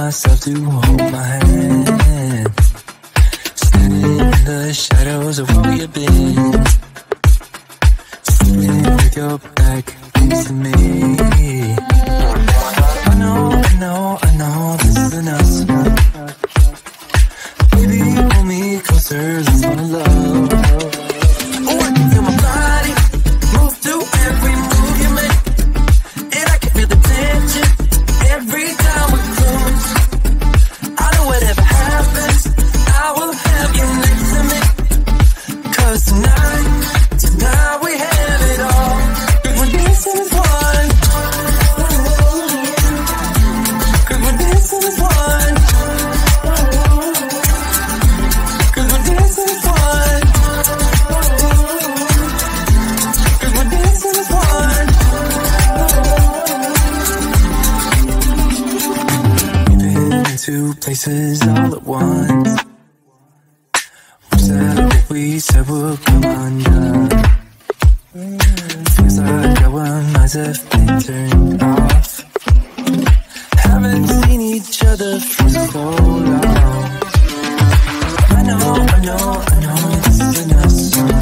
myself to hold my hand. Standing in the shadows of where we've been. Sitting with your back facing me. I know this isn't us. Baby, pull me closer, let's fall in love. Oh, I can feel my body move to every move you make. And I can feel the tension every time we close. I know whatever happens, I will have you next to me. 'Cause tonight we have it all. 'Cause we're dancing as one. 'Cause we're dancing as one. 'Cause we're dancing as one. 'Cause we're dancing as one. We've been in two places all at once. We said we'll come undone. Feels like our minds have been turned off. Haven't seen each other for so long. I know this isn't us.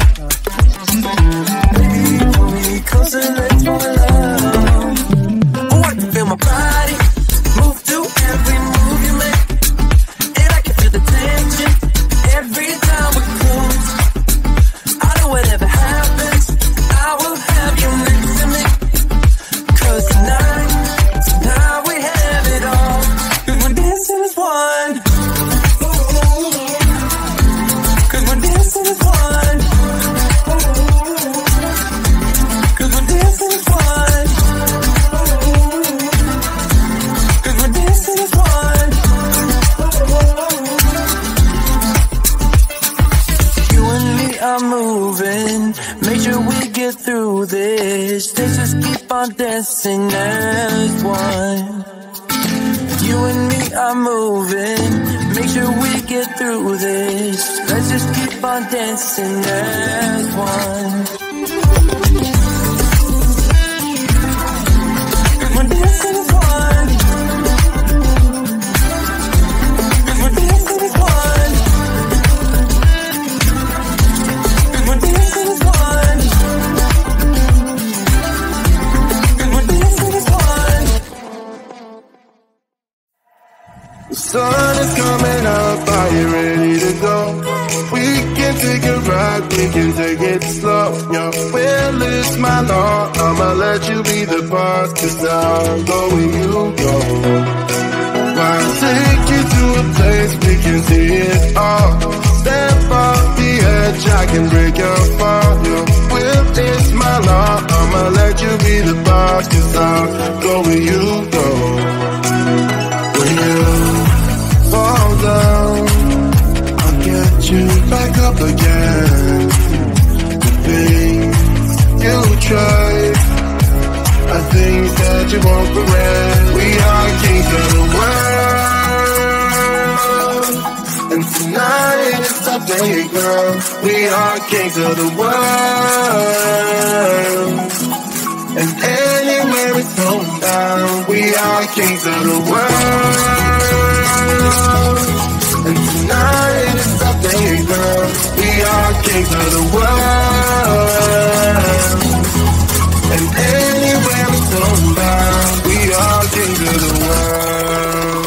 Baby, pull me closer, let's fall in love. Oh, I can feel my body move to every move you make. And I can feel the tension every time we close. I know whatever happens, I will have you next to me. 'Cause tonight we have it all. 'Cause we're dancing as one. 'Cause we're dancing as one. 'Cause we're dancing as one. 'Cause we're dancing as one. You and me are moving, make sure we get through this. Let's just keep on dancing as one. You and me are moving, make sure we get through this. Let's just keep on dancing as one. 'Cause we're dancing as one. 'Cause we're dancing as one. 'Cause we're dancing as one. 'Cause we're dancing as one. The sun is coming up, are you ready to go? We can take a ride, we can take it slow. Yo, we'll lose my law, I'ma let you be the boss. 'Cause I'll go where you go. I'll take you to a place we can see it all. Step off the edge, I can break your fall. Yo, we'll lose my law, I'ma let you be the boss. 'Cause I'll go where you go. When you fall down, I'll get you back up again. The things you tried, I think that you won't regret. We are kings of the world, and tonight is our day, girl. We are kings of the world, and anywhere it's going down, we are kings of the world. And tonight is our day, girl. We are kings of the world, and anywhere it's going down, we are kings of the world.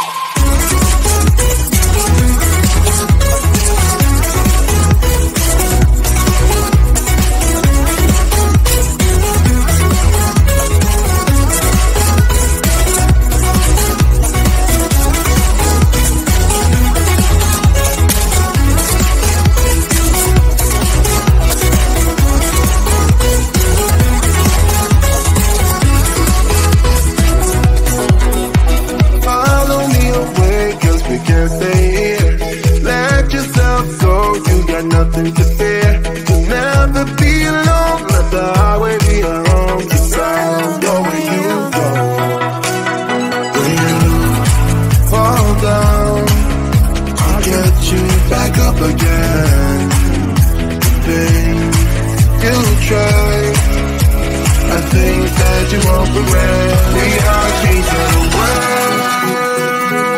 Nothing to fear, you'll never be alone. Let the highway be your home. 'Cause I'll go where you go. When you fall down, I'll get you back up again. The things you tried, I think that you won't regret. We are kings of the world,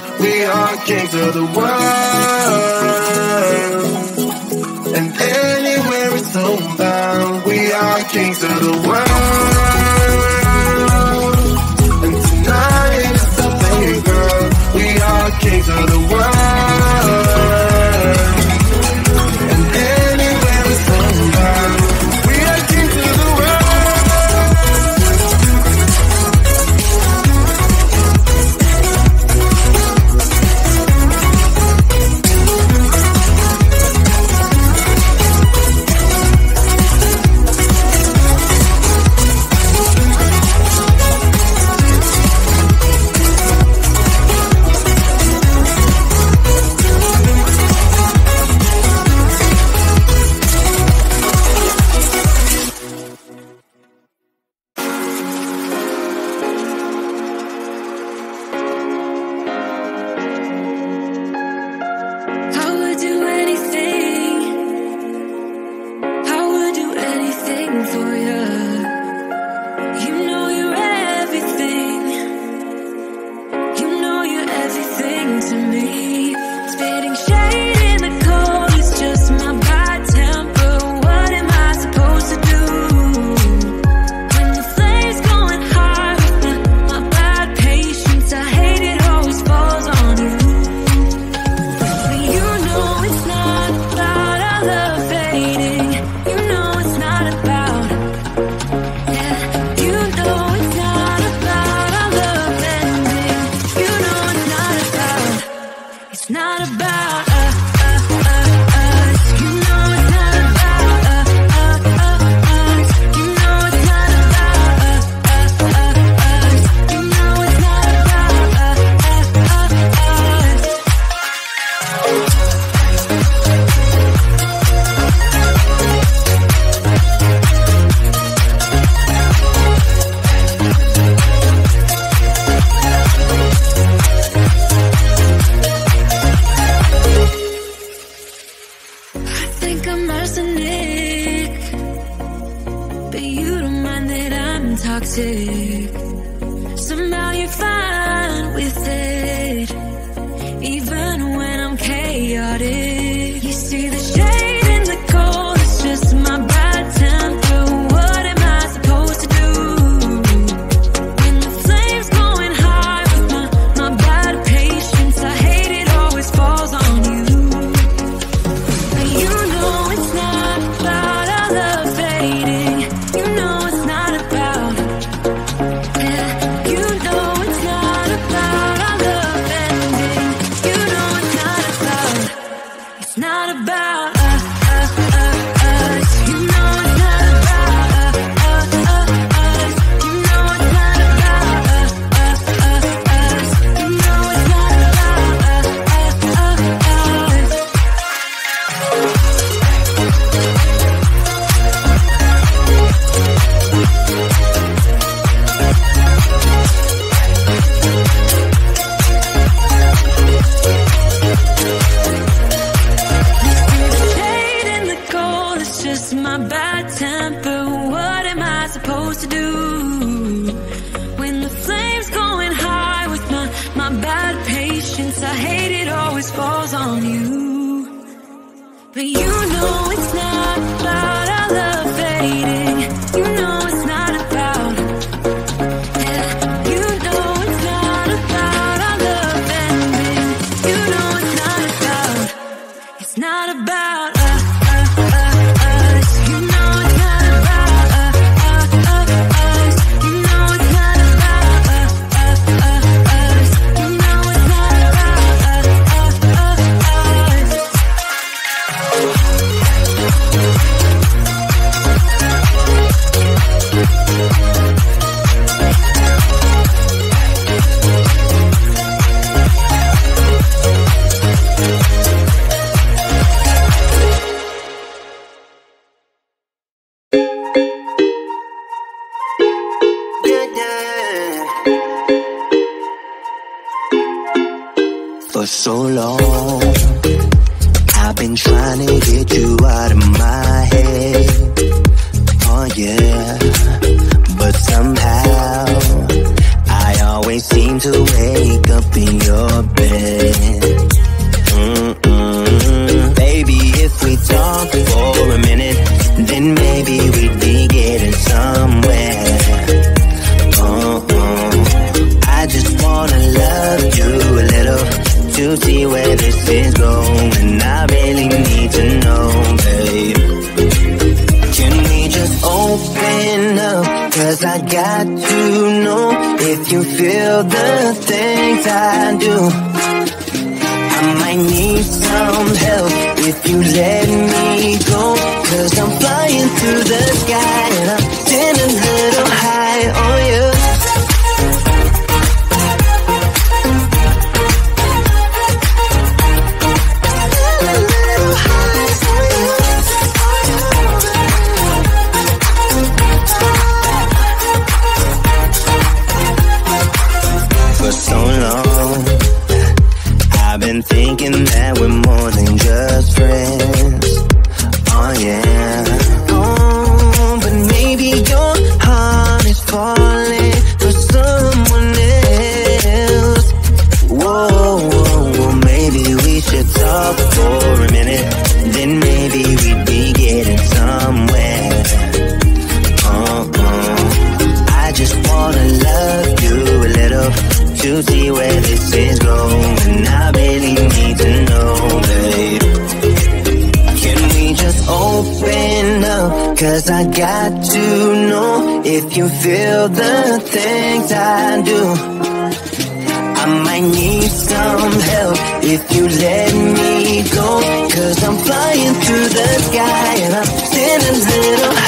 We are kings of the world. And anywhere it's homebound, we are kings of the world. And tonight is the day, girl. We are kings of the world. And anywhere it's homebound, we are kings of the world. For so long, I've been trying to get you out of my head. Oh yeah, but somehow I always always seem to wake up in your bed. Baby, if we talk for a minute, then maybe we'd be getting somewhere. I just wanna love you a little to see where this is going. I really need to know, babe. Can we just open up? 'Cause I got to know if you feel the things I do. I might need some help if you let me go. 'Cause I'm flying through the sky and I'm sitting a little high on you. For so long, I've been thinking that we're more than just friends. Oh yeah. Oh, but maybe your heart is falling for someone else. Whoa, maybe we should talk for a minute. Then maybe we'd be getting somewhere. I just wanna love you a little to see where this is going. I really need to know, babe. Can we just open up? 'Cause I got to know if you feel the things I do. I might need some help if you let me go. 'Cause I'm flying through the sky and I'm sitting a little